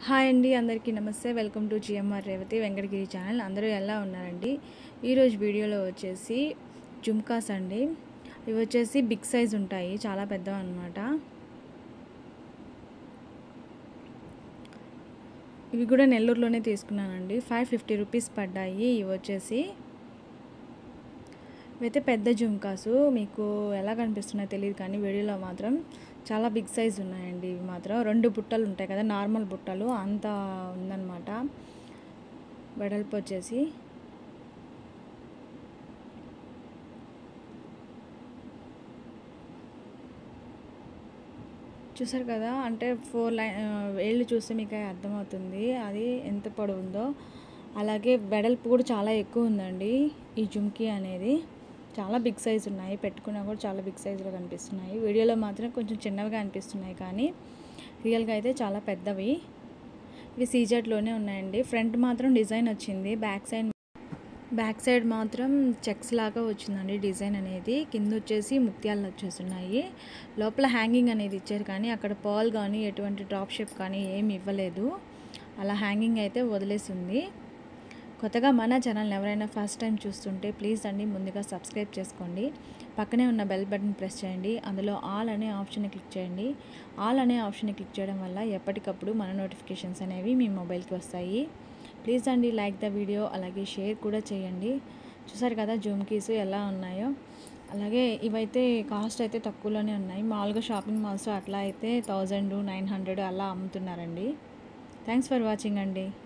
Hi అండి, అందరికీ నమస్తే. Welcome to GMR Revathi Venkatagiri channel. అందరూ ఎలా ఉన్నారండి? ఈరోజు వీడియోలో వచ్చేసి జుమ్కాస్ అండి. ఇవి వచ్చేసి బిగ్ సైజ్ ఉంటాయి, చాలా పెద్దవి అనమాట. ఇవి కూడా నెల్లూరులోనే తీసుకున్నానండి. 550 రూపీస్ పడ్డాయి. ఇవి వచ్చేసి ఇవైతే పెద్ద జుమ్కాసు. మీకు ఎలా కనిపిస్తున్నాయో తెలియదు కానీ వీడియోలో మాత్రం చాలా బిగ్ సైజ్ ఉన్నాయండి. ఇవి మాత్రం 2 బుట్టలు ఉంటాయి కదా, నార్మల్ బుట్టలు అంత ఉందన్నమాట వెడల్పు వచ్చేసి. చూసారు కదా, అంటే 4 వేళ్ళు చూస్తే మీకు అర్థమవుతుంది అది ఎంత పొడవు ఉందో. అలాగే వెడల్పు కూడా చాలా ఎక్కువ ఉందండి ఈ జుమ్కీ అనేది. చాలా బిగ్ సైజ్ ఉన్నాయి, పెట్టుకున్నా కూడా చాలా బిగ్ సైజులో కనిపిస్తున్నాయి. వీడియోలో మాత్రం కొంచెం చిన్నవిగా అనిపిస్తున్నాయి కానీ రియల్గా అయితే చాలా పెద్దవి. ఇవి సీజెడ్లోనే ఉన్నాయండి. ఫ్రంట్ మాత్రం డిజైన్ వచ్చింది, బ్యాక్ సైడ్ మాత్రం చెక్స్ లాగా వచ్చిందండి డిజైన్ అనేది. కింద వచ్చేసి ముత్యాలు వచ్చేస్తున్నాయి. లోపల హ్యాంగింగ్ అనేది ఇచ్చారు కానీ అక్కడ పర్ల్ కానీ ఎటువంటి డ్రాప్ షేప్ కానీ ఏమి ఇవ్వలేదు. అలా హ్యాంగింగ్ అయితే వదిలేసింది. కొత్తగా మన ఛానల్ ఎవరైనా ఫస్ట్ టైం చూస్తుంటే ప్లీజ్ అండి ముందుగా సబ్స్క్రైబ్ చేసుకోండి. పక్కనే ఉన్న బెల్ బటన్ ప్రెస్ చేయండి. అందులో ఆల్ అనే ఆప్షన్ని క్లిక్ చేయండి. ఆల్ అనే ఆప్షన్ని క్లిక్ చేయడం వల్ల ఎప్పటికప్పుడు మన నోటిఫికేషన్స్ అనేవి మీ మొబైల్కి వస్తాయి. ప్లీజ్ అండి లైక్ ద వీడియో, అలాగే షేర్ కూడా చేయండి. చూసారు కదా జుమ్కీస్ ఎలా ఉన్నాయో. అలాగే ఇవైతే కాస్ట్ అయితే తక్కువలోనే ఉన్నాయి. మామూలుగా షాపింగ్ మాల్స్ అట్లా అయితే 1900 900 అలా అమ్ముతున్నారండి. థ్యాంక్స్ ఫర్ వాచింగ్ అండి.